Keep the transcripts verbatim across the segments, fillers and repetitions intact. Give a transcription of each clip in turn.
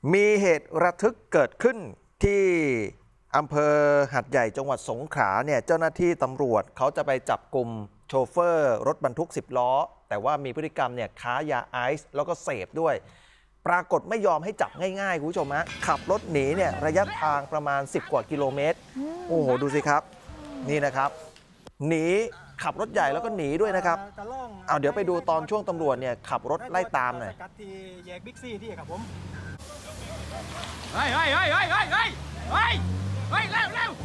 มีเหตุระทึกเกิดขึ้นที่อำเภอหาดใหญ่จังหวัดสงขลาเนี่ยเจ้าหน้าที่ตำรวจเขาจะไปจับกลุ่มโชเฟอร์รถบรรทุกสิบล้อแต่ว่ามีพฤติกรรมเนี่ยค้ายาไอซ์แล้วก็เสพด้วย ปรากฏไม่ยอมให้จับง่ายๆคุณผู้ชมฮะขับรถหนีเนี่ยระยะทางประมาณสิบกว่ากิโลเมตรโอ้โหดูสิครับนี่นะครับหนีขับรถใหญ่แล้วก็หนีด้วยนะครับเอาเดี๋ยวไปดูตอนช่วงตำรวจเนี่ยขับรถไล่ตามหน่อยที่แยกบิ๊กซีที่ครับผมเฮ้ยเฮ้ยเฮ้ยเฮ้ยเฮ้ยเฮ้ยเฮ้ยเฮ้ยเร็วเร็ว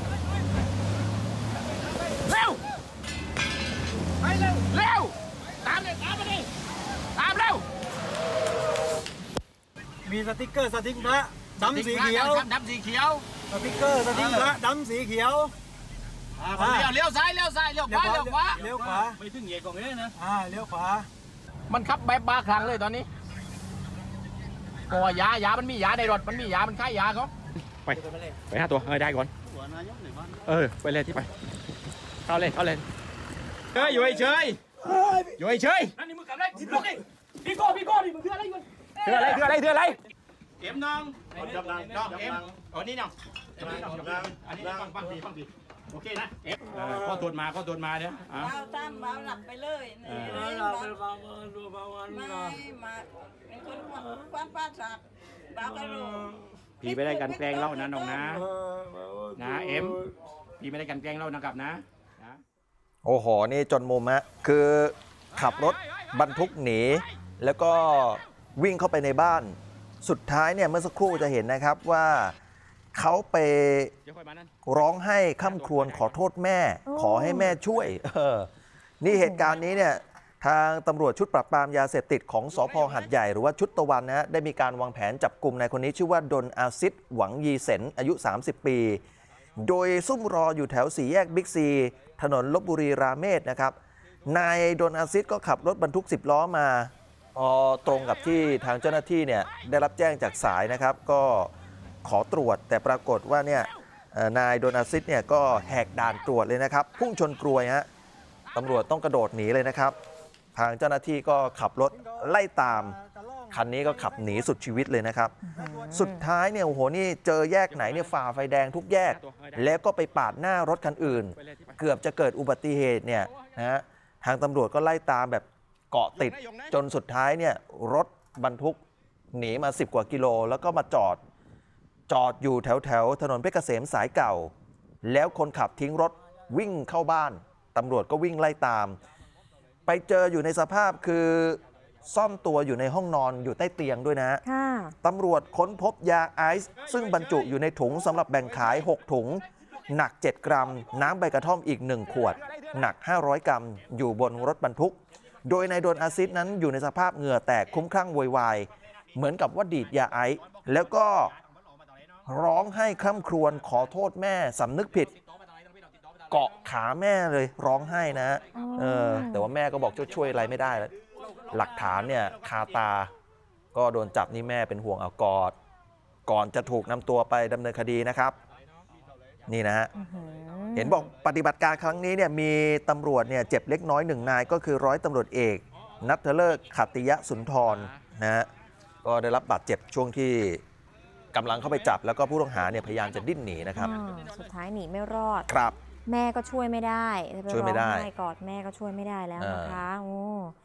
เร็วไปเร็วเร็วตามเลยตามมาดิตามเร็วมีสติ๊กเกอร์สติ๊กพระดำสีเขียวดำสีเขียวสติ๊กเกอร์สติ๊กพระดำสีเขียวเลี้ยวเลี้ยวซ้ายเลี้ยวซ้ายเลี้ยวขวาเลี้ยวขวาเลี้ยวขวาไปถึงเหยียดกองนี้นะอ่าเลี้ยวขวามันขับแบบบ้าคลั่งเลยตอนนี้ก็ยายามันมียาในรถมันมียามันค่ายยาเขาไปไปห้าตัวเออได้ก่อนเออไปเลยที่ไปเข้าเลยเข้าเลยเฮ้ยอยู่เฉยอยู่เฉยนั่นนี่มึงกับอะไรสิบลูกนี่พี่โก้พี่โก้นี่มึงคืออะไรมึงคืออะไรคืออะไรคืออะไรเอ็มน้องน้องน้องเอ็มอ๋อนี่น้องอันนี้ฟังฟังดีฟังดีโอเคนะเอ็มข้อตรวจมาข้อตรวจมาเนี่ยเราตามเราหลับไปเลยนี่เลยเราไปบางวันดูบางวันไม่มาเป็นคนควันป้าสักบางกระโดดพี่ไม่ได้กันแกล้งเล่านะน้องนะนะเอ็มพี่ไม่ได้กันแกล้งเล่านะครับนะโอ้โหนี่จนมุมฮะคือขับรถบรรทุกหนีแล้วก็วิ่งเข้าไปในบ้านสุดท้ายเนี่ยเมื่อสักครู่จะเห็นนะครับว่าเขาไปร้องให้ค่ำครวญขอโทษแม่ขอให้แม่ช่วยเออนี่เหตุการณ์นี้เนี่ยทางตำรวจชุดปราบปรามยาเสพติดของสภ.หาดใหญ่หรือว่าชุดตะวันนะได้มีการวางแผนจับกลุ่มนายคนนี้ชื่อว่าดนอาซิดหวังยีเซนอายุสามสิบปีโดยซุ่มรออยู่แถวสี่แยกบิ๊กซีถนนลพบุรีราเมศนะครับนายดนอาซิดก็ขับรถบรรทุกสิบล้อมาพอตรงกับที่ทางเจ้าหน้าที่เนี่ยได้รับแจ้งจากสายนะครับก็ขอตรวจแต่ปรากฏว่าเนี่ยนายโดนอาซิดเนี่ยก็แหกด่านตรวจเลยนะครับพุ่งชนกรวยฮะตำรวจต้องกระโดดหนีเลยนะครับทางเจ้าหน้าที่ก็ขับรถไล่ตามคันนี้ก็ขับหนีสุดชีวิตเลยนะครับสุดท้ายเนี่ยโอ้โหนี่เจอแยกไหนเนี่ยฝ่าไฟแดงทุกแยกแล้วก็ไปปาดหน้ารถคันอื่นเกือบจะเกิดอุบัติเหตุเนี่ยนะฮะทางตำรวจก็ไล่ตามแบบเกาะติดจนสุดท้ายเนี่ยรถบรรทุกหนีมาสิบกว่ากิโลแล้วก็มาจอดจอดอยู่แถวแถวถนนเพชรเกษมสายเก่าแล้วคนขับทิ้งรถวิ่งเข้าบ้านตำรวจก็วิ่งไล่ตามไปเจออยู่ในสภาพคือซ่อนตัวอยู่ในห้องนอนอยู่ใต้เตียงด้วยนะตำรวจค้นพบยาไอซ์ซึ่งบรรจุอยู่ในถุงสำหรับแบ่งขายหกถุงหนักเจ็ดกรัมน้ำใบกระท่อมอีกหนึ่งขวดหนักห้าร้อยกรัมอยู่บนรถบรรทุกโดยนายโดนอาซิดนั้นอยู่ในสภาพเหงื่อแตกคลุ้มคลั่งโวยวายเหมือนกับว่าดีดยาไอซ์แล้วก็ร้องให้คร่ำครวญขอโทษแม่สำนึกผิดเกาะขาแม่เลยร้องไห้นะเออแต่ว่าแม่ก็บอกช่วยอะไรไม่ได้แล้วหลักฐานเนี่ยคาตาก็โดนจับนี่แม่เป็นห่วงเอากอดก่อนจะถูกนำตัวไปดำเนินคดีนะครับนี่นะฮะเห็นบอกปฏิบัติการครั้งนี้เนี่ยมีตำรวจเนี่ยเจ็บเล็กน้อยหนึ่งนายก็คือร้อยตำรวจเอกณัฐฤกษ์ขัตติยสุนทรนะฮะก็ได้รับบาดเจ็บช่วงที่กำลังเข้าไปจับแล้วก็ผู้ต้องหาเนี่ยพยายามจะดิ้นหนีนะครับสุดท้ายหนีไม่รอดครับแม่ก็ช่วยไม่ได้ช่วยไม่ได้กอดแม่ก็ช่วยไม่ได้แล้วนะคะโอ้